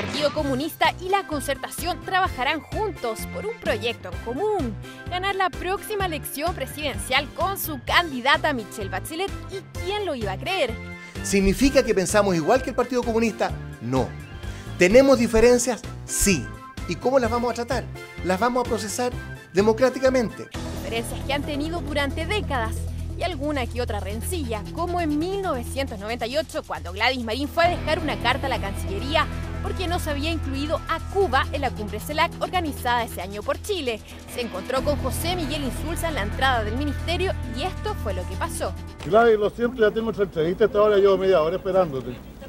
Partido Comunista y la Concertación trabajarán juntos por un proyecto en común: ganar la próxima elección presidencial con su candidata Michelle Bachelet. ¿Y quién lo iba a creer? ¿Significa que pensamos igual que el Partido Comunista? No. ¿Tenemos diferencias? Sí. ¿Y cómo las vamos a tratar? Las vamos a procesar democráticamente. Diferencias que han tenido durante décadas y alguna que otra rencilla, como en 1998, cuando Gladys Marín fue a dejar una carta a la Cancillería porque no se había incluido a Cuba en la cumbre CELAC organizada ese año por Chile. Se encontró con José Miguel Insulza en la entrada del ministerio y esto fue lo que pasó. Gladys, lo siento, ya tengo otra entrevista, hasta ahora llevo media hora esperándote.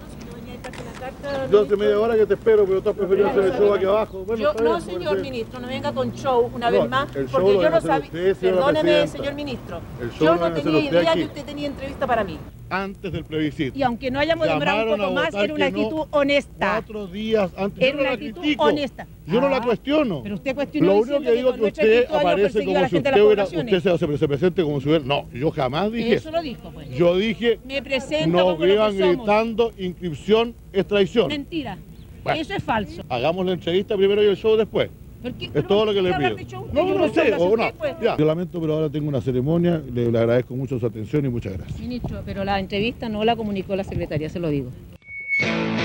Yo hace media hora que te espero, pero tú has preferido hacer el show aquí abajo. Bueno, no, señor ministro, no venga con show una vez más, porque yo no sabía. Perdóneme, señor ministro, yo no tenía idea que usted tenía entrevista para mí. Antes del plebiscito. Y aunque no hayamos demorado un poco más, era una actitud honesta. 4 días antes. Era una actitud honesta. Yo no la cuestiono. Pero usted cuestionó. Lo único que digo es que usted aparece como si usted se presente como si hubiera. No, yo jamás dije. Eso lo dijo, pues. Yo dije. Me presento nos como lo iban que somos. gritando inscripción es traición. Mentira. Bueno, eso es falso. Hagamos la entrevista primero y el show después. Es todo lo que le pido. No sé, o no. Ya. Yo lamento, pero ahora tengo una ceremonia. Le agradezco mucho su atención y muchas gracias. Ministro, pero la entrevista no la comunicó la secretaria, se lo digo.